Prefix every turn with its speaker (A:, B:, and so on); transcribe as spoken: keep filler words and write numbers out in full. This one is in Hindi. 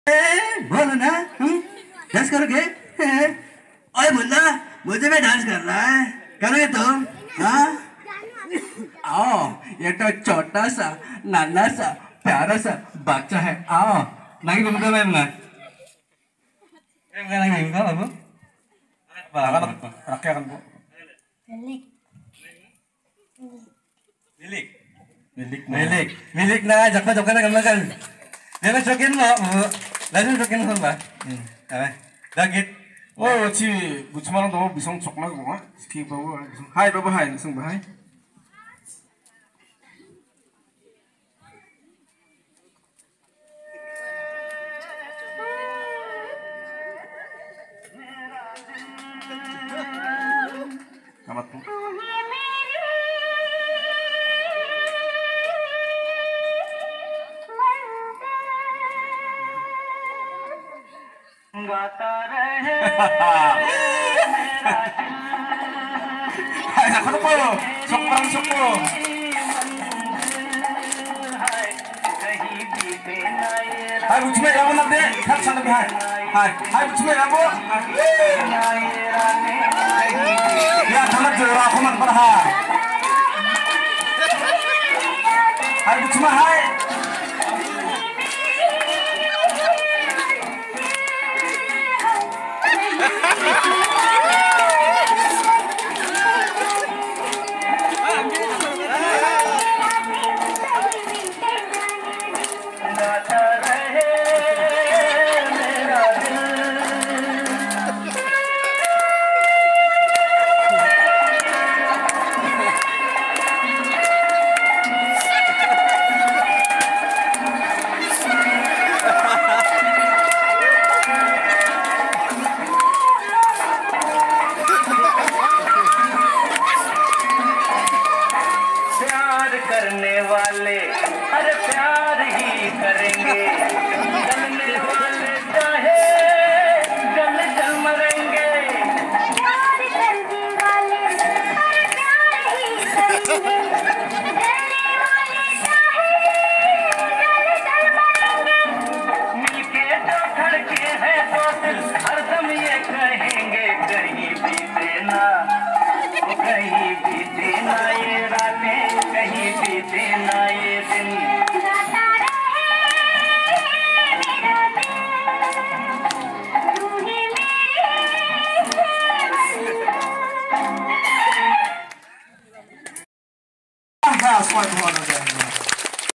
A: बोलो ना, डांस करोगे? ओए मुन्ना, मुझे में डांस कर रहा है, करोगे तुम? हाँ? आओ, ये तो छोटा सा, नन्हा सा, प्यारा सा बच्चा है, आओ, नहीं घूमता मैं ना, मैं नहीं घूमता ना वो, बाहर रखे kan bu, milik, milik, milik, milik, milik na, jakna jakna na kan, dia na cokin lo, lalu cokin lo ba, apa, dagit. Oh, ci bucman do bisong chokna ko, ski bawa, hai baba hai, sung ba hai. Kamat po. गाता रहे hai nak apa lo sok perang sok lo hai bucme kamu nak deh kan sana hai hai hai bucme kamu ya tamat jurah kamu pada hai hai bucme hai